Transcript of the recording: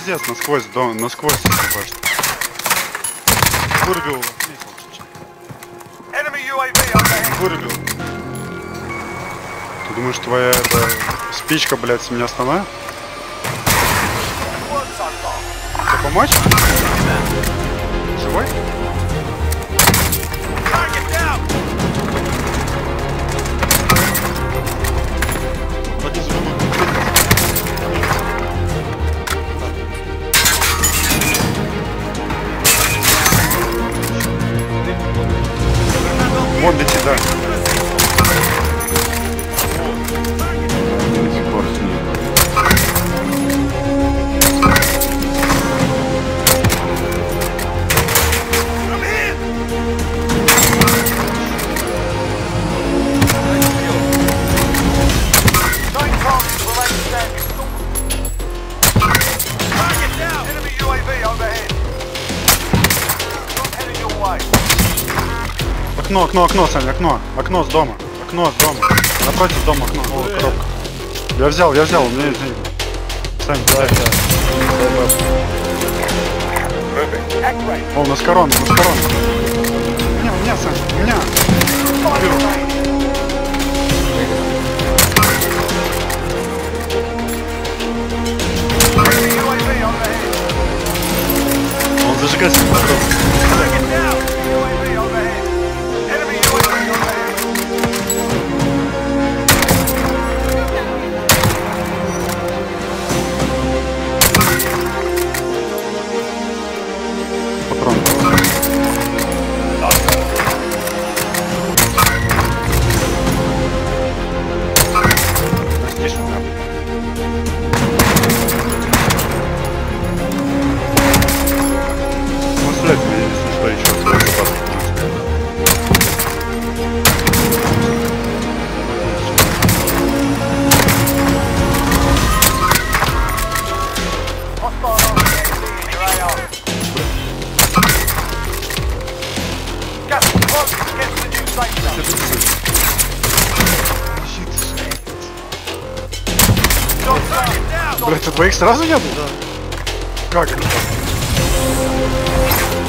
пиздец, насквозь, насквозь ебашит. Вырубил его. Вырубил. Ты думаешь, твоя эта спичка, блядь, с меня остановит? Тебе помочь? Живой? Вон лети, да. Окно, Сань, окно с дома. Окно с дома. Напротив дома окно. О, коробка. Я взял, у меня есть деньги. Сань, дай. О, у нас корона. У меня, Сань, у меня. Он зажигать не попробует. Блять, ты двоих сразу не было? Да. Как?